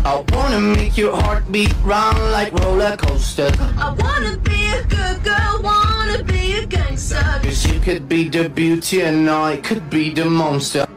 I wanna make your heart beat round like roller coaster. I wanna be a good girl, wanna be a gangster. 'Cause you could be the beauty and I could be the monster.